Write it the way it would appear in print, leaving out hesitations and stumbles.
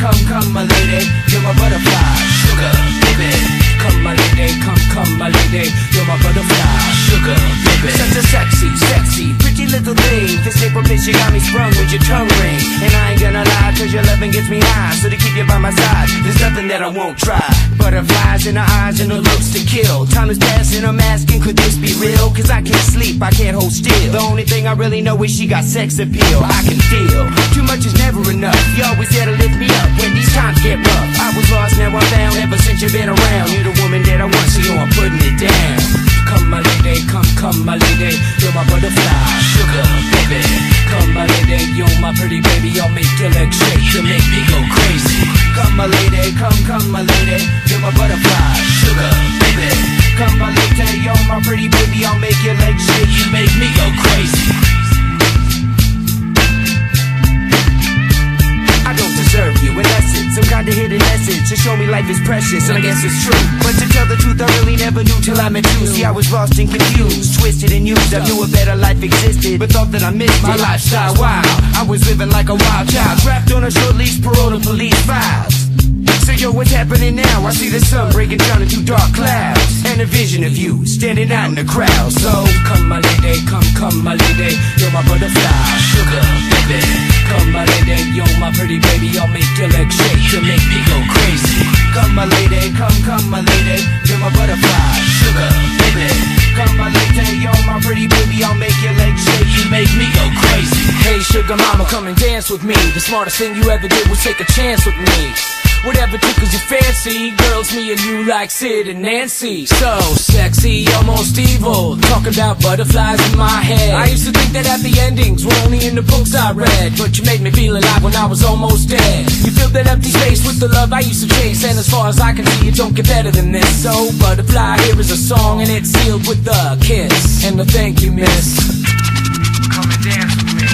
come my lady, you're my butterfly, sugar, baby. Come my lady, come my lady, you're my butterfly, sugar, baby. Such a sexy, pretty little thing. This April bitch, you got me sprung with your tongue ring. And I ain't gonna lie, cause your loving gets me high. So to keep you by my side, there's nothing that I won't try. Butterflies in her eyes and her looks to kill. Time is passing, I'm asking, could this be real? Cause I can't sleep, I can't hold still. The only thing I really know is she got sex appeal. I can feel, too much is never enough. You always there to lift me up when these times get rough. I was lost, now I'm found, ever since you've been around. You're the woman that I want, so I'm putting it down. Come my lady, come my lady, you're my butterfly, sugar, baby. Come my lady, you're my pretty baby, I'll make your legs shake, you make me go crazy. Come my lady, come my lady, you're my butterfly, sugar, baby. Come my lady, you're my pretty baby, I'll make your legs shake, you make me go crazy. I don't deserve you, unless it's some kind of hidden message to show me life is precious, and I guess it's true. But to tell the truth, I really never knew till I met you. See, I was lost and confused, twisted and used. I knew a better life existed, but thought that I missed it. My lifestyle wild, I was living like a wild child, trapped on a short leash, parole to police files. So yo, what's happening now? I see the sun breaking down into dark clouds, and a vision of you standing out in the crowd. So come my lady, come my lady, you're my butterfly, sugar, baby. Come my lady, you're my pretty baby, I'll make your legs shake, you make me go crazy. Come my lady, come my lady, you're my butterfly, sugar, baby. Come my lady, you're my pretty baby, I'll make your legs shake, you make me go crazy. Hey sugar mama, come and dance with me. The smartest thing you ever did was take a chance with me. Whatever tickles your fancy, girls, me and you like Sid and Nancy. So sexy, almost evil, talking about butterflies in my head. I used to think that happy endings were only in the books I read, but you made me feel alive when I was almost dead. You filled that empty space with the love I used to chase, and as far as I can see, it don't get better than this. So butterfly, here is a song, and it's sealed with a kiss and a thank you, miss. Come and dance with me.